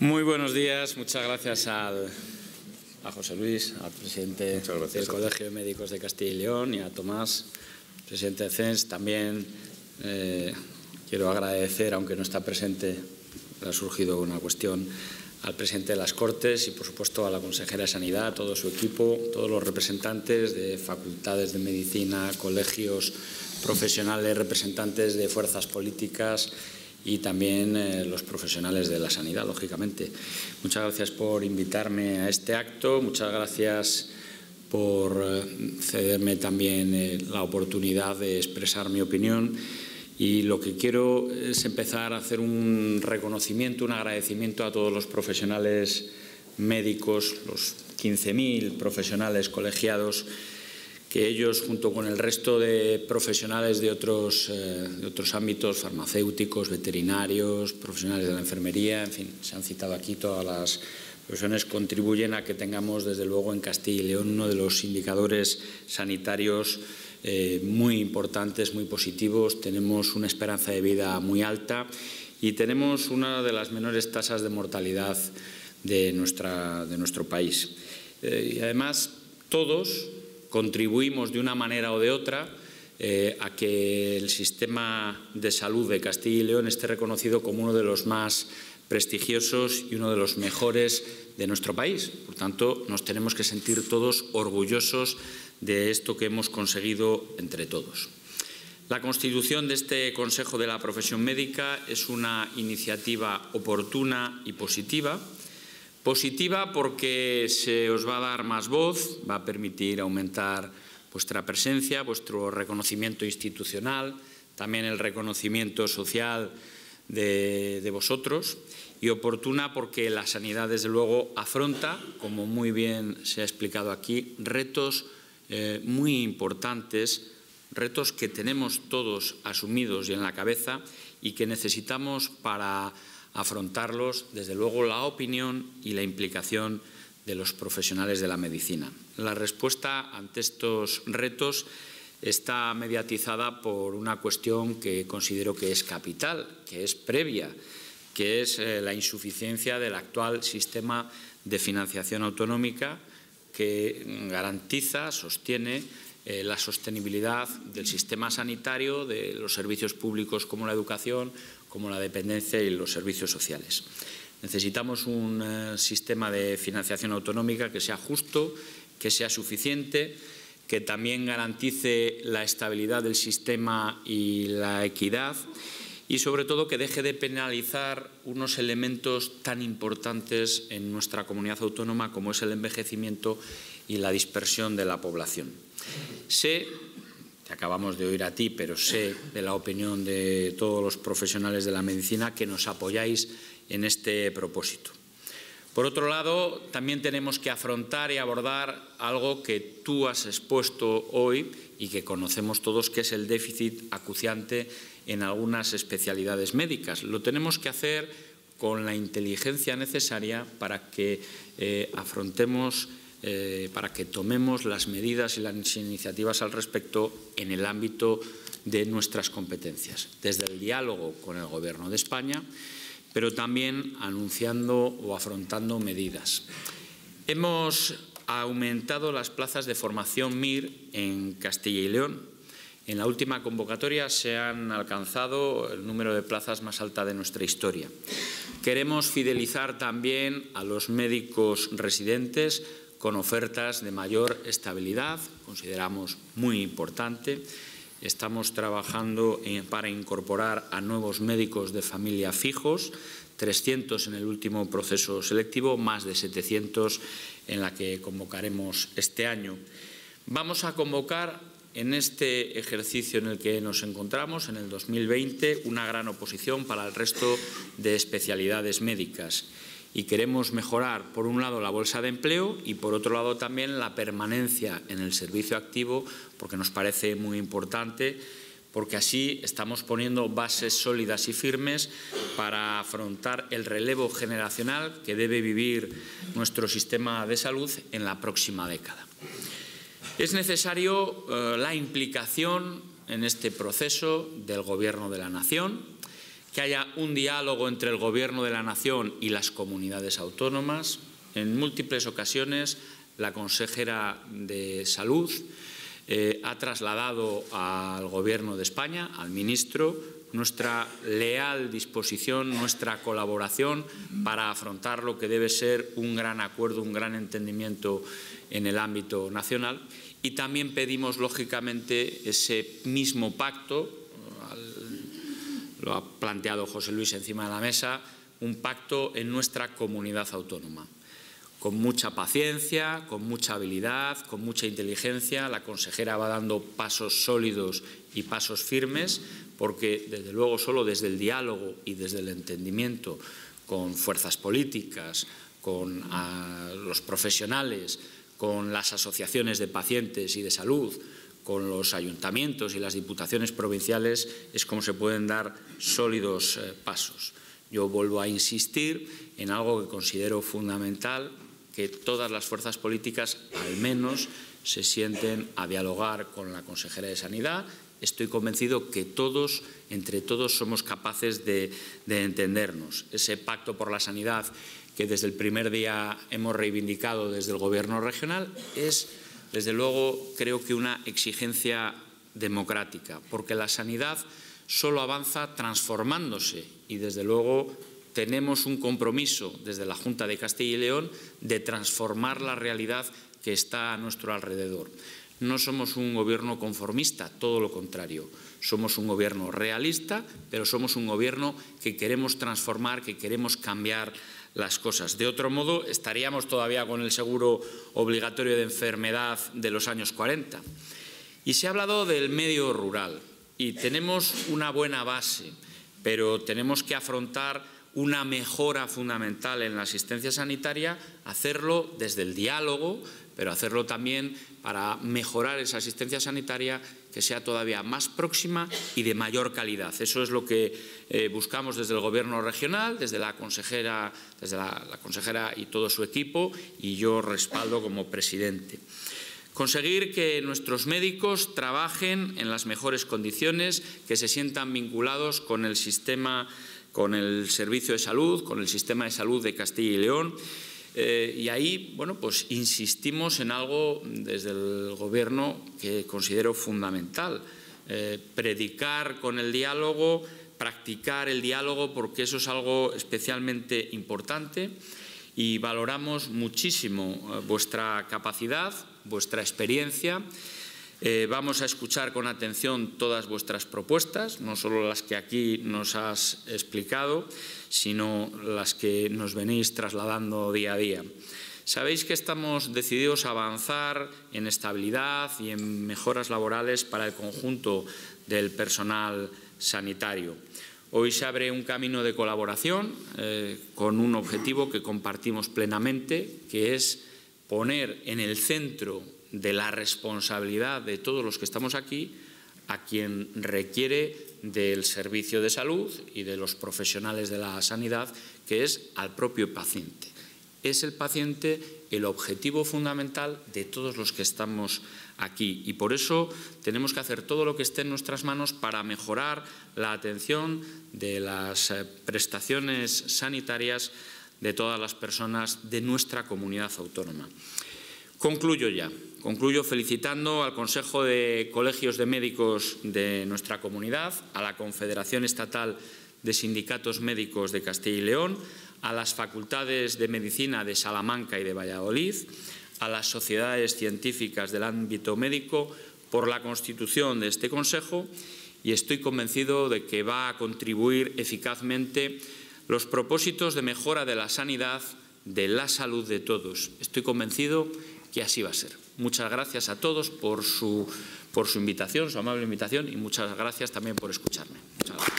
Muy buenos días, muchas gracias a José Luis, al presidente del Colegio de Médicos de Castilla y León, y a Tomás, presidente de CENS. También quiero agradecer, aunque no está presente, le ha surgido una cuestión, al presidente de las Cortes y, por supuesto, a la consejera de Sanidad, a todo su equipo, todos los representantes de facultades de medicina, colegios profesionales, representantes de fuerzas políticas y también los profesionales de la sanidad, lógicamente. Muchas gracias por invitarme a este acto, muchas gracias por cederme también la oportunidad de expresar mi opinión. Y lo que quiero es empezar a hacer un reconocimiento, un agradecimiento a todos los profesionales médicos, los 15.000 profesionales colegiados, que ellos, junto con el resto de profesionales de otros ámbitos, farmacéuticos, veterinarios, profesionales de la enfermería, en fin, se han citado aquí todas las profesiones, contribuyen a que tengamos, desde luego, en Castilla y León uno de los indicadores sanitarios muy importantes, muy positivos. Tenemos una esperanza de vida muy alta y tenemos una de las menores tasas de mortalidad de nuestro país. Y además, todos contribuimos de una manera o de otra a que el sistema de salud de Castilla y León esté reconocido como uno de los más prestigiosos y uno de los mejores de nuestro país. Por tanto, nos tenemos que sentir todos orgullosos de esto que hemos conseguido entre todos. La constitución de este Consejo de la Profesión Médica es una iniciativa oportuna y positiva. Positiva porque se os va a dar más voz, va a permitir aumentar vuestra presencia, vuestro reconocimiento institucional, también el reconocimiento social de vosotros, y oportuna porque la sanidad, desde luego, afronta, como muy bien se ha explicado aquí, retos muy importantes, retos que tenemos todos asumidos y en la cabeza y que necesitamos para afrontarlos, desde luego, la opinión y la implicación de los profesionales de la medicina. La respuesta ante estos retos está mediatizada por una cuestión que considero que es capital, que es previa, que es la insuficiencia del actual sistema de financiación autonómica que garantiza, sostiene la sostenibilidad del sistema sanitario, de los servicios públicos como la educación, como la dependencia y los servicios sociales. Necesitamos un sistema de financiación autonómica que sea justo, que sea suficiente, que también garantice la estabilidad del sistema y la equidad, y sobre todo que deje de penalizar unos elementos tan importantes en nuestra comunidad autónoma como es el envejecimiento y la dispersión de la población. Sé, te acabamos de oír a ti, pero sé de la opinión de todos los profesionales de la medicina que nos apoyáis en este propósito. Por otro lado, también tenemos que afrontar y abordar algo que tú has expuesto hoy y que conocemos todos, que es el déficit acuciante en algunas especialidades médicas. Lo tenemos que hacer con la inteligencia necesaria para que afrontemos, para que tomemos las medidas y las iniciativas al respecto en el ámbito de nuestras competencias, desde el diálogo con el Gobierno de España, pero también anunciando o afrontando medidas. Hemos aumentado las plazas de formación MIR en Castilla y León. En la última convocatoria se han alcanzado el número de plazas más alta de nuestra historia. Queremos fidelizar también a los médicos residentes con ofertas de mayor estabilidad, consideramos muy importante. Estamos trabajando para incorporar a nuevos médicos de familia fijos, 300 en el último proceso selectivo, más de 700 en la que convocaremos este año. Vamos a convocar en este ejercicio en el que nos encontramos, en el 2020, una gran oposición para el resto de especialidades médicas. Y queremos mejorar, por un lado, la bolsa de empleo y, por otro lado, también la permanencia en el servicio activo, porque nos parece muy importante, porque así estamos poniendo bases sólidas y firmes para afrontar el relevo generacional que debe vivir nuestro sistema de salud en la próxima década. Es necesario la implicación en este proceso del Gobierno de la Nación, que haya un diálogo entre el Gobierno de la Nación y las comunidades autónomas. En múltiples ocasiones, la consejera de Salud ha trasladado al Gobierno de España, al ministro, nuestra leal disposición, nuestra colaboración para afrontar lo que debe ser un gran acuerdo, un gran entendimiento en el ámbito nacional. Y también pedimos, lógicamente, ese mismo pacto, lo ha planteado José Luis encima de la mesa, un pacto en nuestra comunidad autónoma. Con mucha paciencia, con mucha habilidad, con mucha inteligencia, la consejera va dando pasos sólidos y pasos firmes, porque desde luego solo desde el diálogo y desde el entendimiento con fuerzas políticas, con los profesionales, con las asociaciones de pacientes y de salud, con los ayuntamientos y las diputaciones provinciales, es como se pueden dar sólidos pasos. Yo vuelvo a insistir en algo que considero fundamental, que todas las fuerzas políticas al menos se sienten a dialogar con la consejera de Sanidad. Estoy convencido que todos, entre todos, somos capaces de entendernos. Ese pacto por la sanidad que desde el primer día hemos reivindicado desde el Gobierno regional es, desde luego, creo que una exigencia democrática, porque la sanidad solo avanza transformándose y, desde luego, tenemos un compromiso desde la Junta de Castilla y León de transformar la realidad que está a nuestro alrededor. No somos un gobierno conformista, todo lo contrario. Somos un gobierno realista, pero somos un gobierno que queremos transformar, que queremos cambiar las cosas. De otro modo, estaríamos todavía con el seguro obligatorio de enfermedad de los años 40. Y se ha hablado del medio rural y tenemos una buena base, pero tenemos que afrontar una mejora fundamental en la asistencia sanitaria, hacerlo desde el diálogo, pero hacerlo también para mejorar esa asistencia sanitaria que sea todavía más próxima y de mayor calidad. Eso es lo que buscamos desde el Gobierno regional, desde la consejera y todo su equipo, y yo respaldo como presidente. Conseguir que nuestros médicos trabajen en las mejores condiciones, que se sientan vinculados con el sistema, con el servicio de salud, con el sistema de salud de Castilla y León. Y ahí, bueno, pues insistimos en algo desde el Gobierno que considero fundamental. Predicar con el diálogo, practicar el diálogo, porque eso es algo especialmente importante. Y valoramos muchísimo vuestra capacidad, vuestra experiencia. Vamos a escuchar con atención todas vuestras propuestas, no solo las que aquí nos has explicado, sino las que nos venís trasladando día a día. Sabéis que estamos decididos a avanzar en estabilidad y en mejoras laborales para el conjunto del personal sanitario. Hoy se abre un camino de colaboración con un objetivo que compartimos plenamente, que es poner en el centro de la responsabilidad de todos los que estamos aquí a quien requiere del servicio de salud y de los profesionales de la sanidad, que es al propio paciente. Es el paciente el objetivo fundamental de todos los que estamos aquí y por eso tenemos que hacer todo lo que esté en nuestras manos para mejorar la atención de las prestaciones sanitarias de todas las personas de nuestra comunidad autónoma. Concluyo ya. Concluyo felicitando al Consejo de Colegios de Médicos de nuestra comunidad, a la Confederación Estatal de Sindicatos Médicos de Castilla y León, a las Facultades de Medicina de Salamanca y de Valladolid, a las sociedades científicas del ámbito médico por la constitución de este Consejo y estoy convencido de que va a contribuir eficazmente los propósitos de mejora de la sanidad, de la salud de todos. Estoy convencido que así va a ser. Muchas gracias a todos por su invitación, su amable invitación y muchas gracias también por escucharme. Muchas gracias.